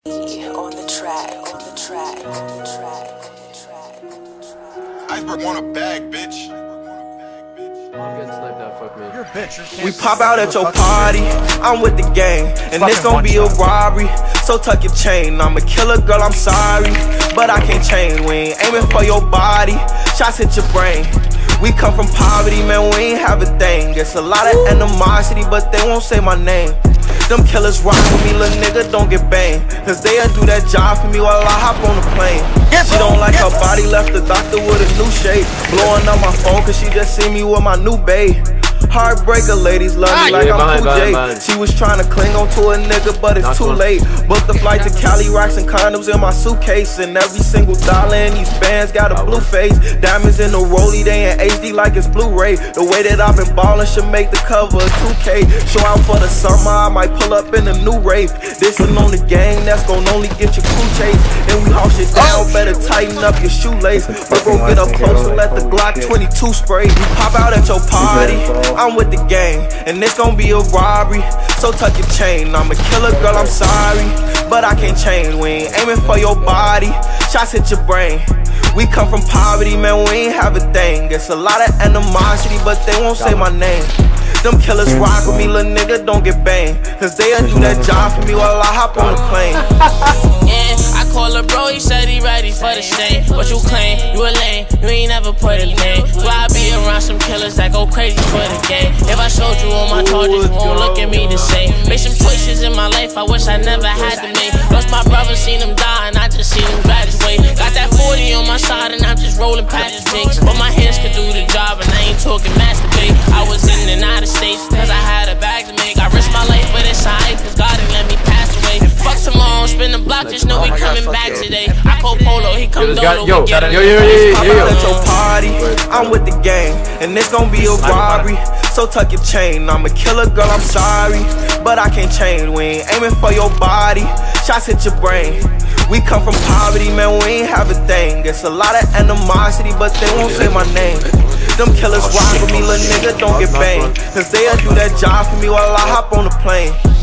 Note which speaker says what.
Speaker 1: On the track.
Speaker 2: Iceberg want a bag, bitch.
Speaker 3: I'm getting sniped out, fuck me.
Speaker 2: You're a bitch.
Speaker 4: We pop out at your party, I'm with the gang, and it's gonna be a robbery. So tuck your chain, I'm a killer, girl, I'm sorry, but I can't change. We ain't aiming for your body, shots hit your brain. We come from poverty, man, we ain't have a thing. It's a lot of animosity, but they won't say my name. Them killers rock with me, little nigga, don't get banged. Cause they'll do that job for me while I hop on the plane. She don't like her body, left the doctor with a new shade. Blowing up my phone cause she just see me with my new babe. Heartbreaker, ladies love me like I'm Tjay. She was trying to cling on to a nigga, but it's too late. Booked the flight to Cali, rocks and condoms in my suitcase. And every single dollar in these bands got a blue face. Diamonds in the rollie, they in HD like it's Blu-ray. The way that I've been ballin' should make the cover of 2K. Show out for the summer, I might pull up in a new rave. This is on the gang, that's gon' only get your crew chase. And we haul shit down, better tighten up your shoelace. But bro, get up close and let the Glock 22 spray. We pop out at your party, I'm with the gang, and it's gonna be a robbery. So tuck your chain, I'm a killer, girl, I'm sorry, but I can't change. We ain't aiming for your body, shots hit your brain. We come from poverty, man, we ain't have a thing. It's a lot of animosity, but they won't say my name. Them killers rock with me, little nigga, don't get banged. Cause they'll do that job for me while I hop on the plane.
Speaker 5: Yeah, I call her bro, he said he ready for the stain. What you claim? You a lame, you ain't never put a name. Why I be around some killers that go crazy for the game? If I showed you all my charges, you won't look at me the same. Made some choices in my life I wish I never had to make. Lost my brother, seen him die, and I just seen him graduate. Got that 40 on my side and I'm just rolling past the jinx. But my hands could do the job and I ain't talking masturbate. I was in and out of states cause I had a bag to make. I risked my life but it's alright cause God didn't let me pass away. Fuck tomorrow, spin the block, just know we coming back today. I call Polo, he come dolo, we get him.
Speaker 4: Pop out at your party, I'm with the gang, and it's gonna be a robbery. So tuck your chain, I'm a killer, girl, I'm sorry, but I can't change. We ain't aiming for your body, shots hit your brain. We come from poverty, man, we ain't have a thing. It's a lot of animosity, but they won't say my name. Them killers rock with me, little nigga, don't get banged. Cause they'll do that job for me while I hop on the plane.